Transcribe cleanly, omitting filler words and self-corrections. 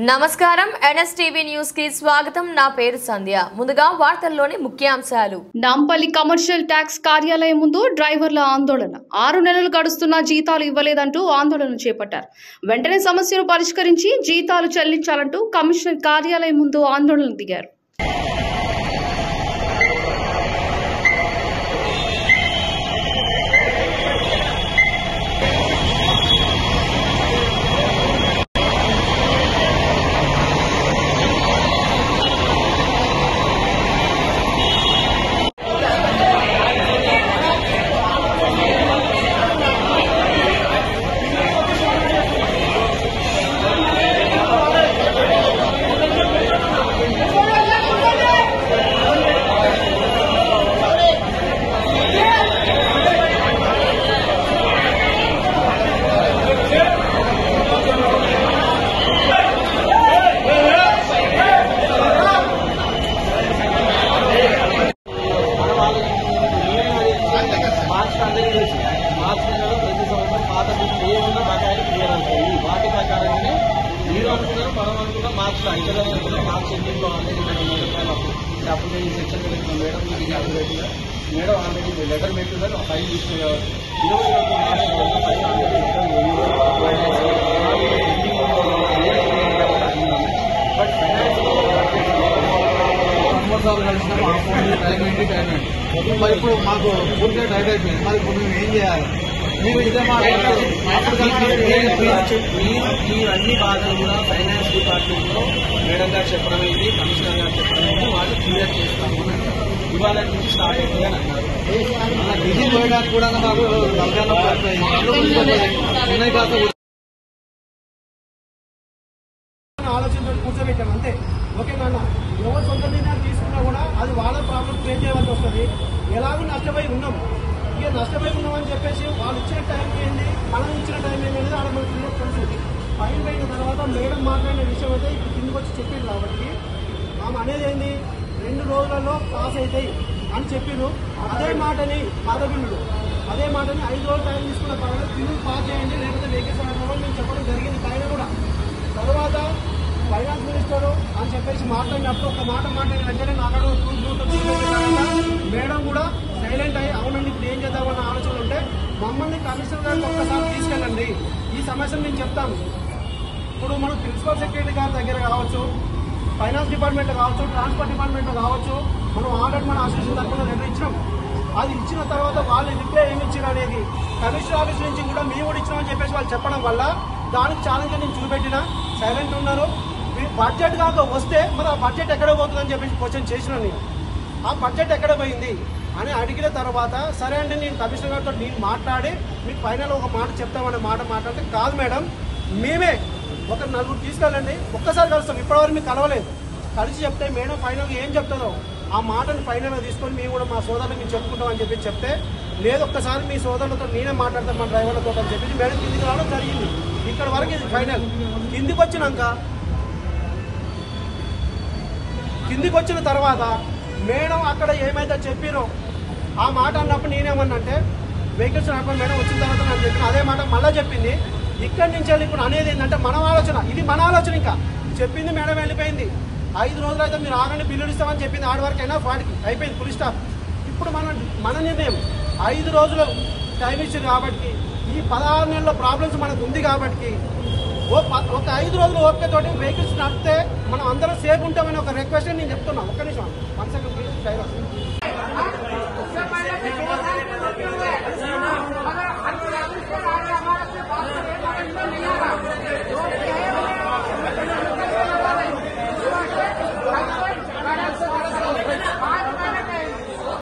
నమస్కారం NSTV news కి స్వాగతం। నా పేరు సంధ్య। ముందుగా వార్తల్లోని ముఖ్యాంశాలు। నాంపల్లి కమర్షియల్ ట్యాక్స్ కార్యాలయం ముందు డ్రైవర్ల ఆందోళన। 6 నెలలు గడుస్తున్నా జీతాలు ఇవ్వలేదంటూ ఆందోళన చేపట్టారు। వెంటనే సమస్యను పరిష్కరించి జీతాలు చెల్లించాలంటూ కమిషనర్ కార్యాలయం ముందు ఆందోళన దిగారు। మార్చి నెలలో ప్రతి సంవత్సరం పాత బిల్లు ఏమన్నా బకాయిలు క్లియర్ అవుతాయి। వాటి ప్రకారంగానే మీరు అనుకున్నారు, మనం అనుకున్నాం మార్చిలో అయితే మార్చి ఎన్నింటిలో ఆల్రెడీ అప్పుడు సెక్షన్ మేడం మీకు మేడం ఆల్రెడీ లెటర్ పెట్టున్నారు, ఫైల్ తీసుకునేవారు 20 బట్ సంవత్సరాలు కలిసినాము ఆ ఫోన్ టైం ఏంటి మరి ఇప్పుడు మాకు పూర్తిగా టైట్ అయిపోయింది। మరి ఇప్పుడు మేము ఏం చేయాలి? మీరు ఇదే మీరు అన్ని బాధలు కూడా ఫైనాన్స్ డిపార్ట్మెంట్ లో మేడం గారు చెప్పడమైంది, కమిషనర్ గారు చెప్పడమైంది, వాళ్ళు క్లియర్ చేస్తాము ఇవాళ నుంచి స్టార్ట్ అయింది అని అన్నారు। డీజిల్ పోయడానికి కూడా మాకు ఆలోచన కూర్చోబెట్టాను అంతే। ఓకేనా? ఎవరు సొంత నిర్ణయాలు తీసుకున్నా కూడా అది వాళ్ళ ప్రాబ్లం క్రియేట్ చేయవలసి వస్తుంది। ఎలాగో నష్టపోయి ఉన్నాం, ఇక నష్టపోయి ఉన్నామని చెప్పేసి వాళ్ళు ఇచ్చిన టైం ఏంది, మనం ఇచ్చిన టైం ఏంటి ఆడ మనకు క్లియర్ తెలుసు। పైన పోయిన తర్వాత మేడం మాట్లాడిన విషయం అయితే ఇప్పుడు కిందకి వచ్చి చెప్పింది కాబట్టి ఆమె అనేది ఏంది 2 రోజులలో పాస్ అవుతాయి అని చెప్పిరు। అదే మాటని పాత బిల్లులు అదే మాటని 5 రోజులు టైం తీసుకున్న తర్వాత బిల్లులు పాస్ చేయండి లేకపోతే వేకేషన్ ఆడమని మేము చెప్పడం జరిగింది పైన కూడా। తర్వాత ఫైనాన్స్ మినిస్టర్ అని చెప్పేసి మాట్లాడినప్పుడు ఒక మాట మాట్లాడిన వెంటనే నాకు మేడం కూడా సైలెంట్ అయ్యి అవునండి ఇప్పుడు ఏం చేద్దామన్న ఆలోచన ఉంటే మమ్మల్ని కమిషనర్ గారికి ఒక్కసారి తీసుకెళ్ళండి, ఈ సమస్యను నేను చెప్తాను। ఇప్పుడు మనం ప్రిన్సిపల్ సెక్రటరీ గారి దగ్గర కావచ్చు, ఫైనాన్స్ డిపార్ట్మెంట్ కావచ్చు, ట్రాన్స్పోర్ట్ డిపార్ట్మెంట్ కావచ్చు, మనం ఆల్రెడీ మన అసోసియేషన్ తరఫున లెటర్ ఇచ్చినాం। అది ఇచ్చిన తర్వాత వాళ్ళు రిప్లై ఏమి ఇచ్చారు అనేది కమిషనర్ ఆఫీస్ నుంచి కూడా మేము కూడా ఇచ్చినామని చెప్పేసి వాళ్ళు చెప్పడం వల్ల దానికి ఛాలెంజ్ నేను చూపెట్టినా సైలెంట్ ఉన్నారు। బడ్జెట్ కాక వస్తే మరి ఆ బడ్జెట్ ఎక్కడ పోతుందని చెప్పేసి క్వశ్చన్ చేసిన నేను, ఆ బడ్జెట్ ఎక్కడ పోయింది అని అడిగిన తర్వాత సరే అంటే నేను కమిషనర్ గారితో నేను మాట్లాడి మీకు ఫైనల్ ఒక మాట చెప్తామనే మాట మాట్లాడితే కాదు మేడం మేమే ఒక 4 తీసుకెళ్ళండి ఒక్కసారి కలుస్తాం, ఇప్పటివరకు మీకు కలవలేదు, కలిసి చెప్తే మేడం ఫైనల్గా ఏం చెప్తుందో ఆ మాటను ఫైనల్గా తీసుకొని మేము కూడా మా సోదరులు మేము చెప్పుకుంటాం అని చెప్పి చెప్తే లేదు ఒక్కసారి మీ సోదరులతో నేనే మాట్లాడతాను మా డ్రైవర్లతో అని చెప్పి మేడం కిందికి రావడం జరిగింది। ఇక్కడ వరకు ఇది ఫైనల్। కిందికి వచ్చిన తర్వాత మేడం అక్కడ ఏమైతే చెప్పిరో ఆ మాట అన్నప్పుడు నేనేమన్నంటే వెహికల్స్ నడపడం మేడం వచ్చిన తర్వాత నేను చెప్పిన అదే మాట మళ్ళీ చెప్పింది। ఇక్కడి నుంచి వెళ్ళి ఇప్పుడు అనేది ఏంటంటే మన ఆలోచన, ఇది మన ఆలోచన, ఇంకా చెప్పింది మేడం వెళ్ళిపోయింది। 5 రోజులు అయితే మీరు ఆగండి బిల్లులు ఇస్తామని చెప్పింది, ఆడి వరకు అయినా వాటికి అయిపోయింది ఫుల్ స్టాప్। ఇప్పుడు మన నిర్ణయం 5 రోజులు టైం ఇచ్చింది కాబట్టి ఈ 16 నెలల ప్రాబ్లమ్స్ మనకు ఉంది కాబట్టి ఒక 5 రోజులు ఓపికతోటి వెహికల్స్ నడిపితే మనం అందరం సేఫ్ ఉంటామని ఒక రిక్వెస్ట్ నేను చెప్తున్నా। ఒక్క నిమిషం 1 సెకండ్ ప్లీజ్।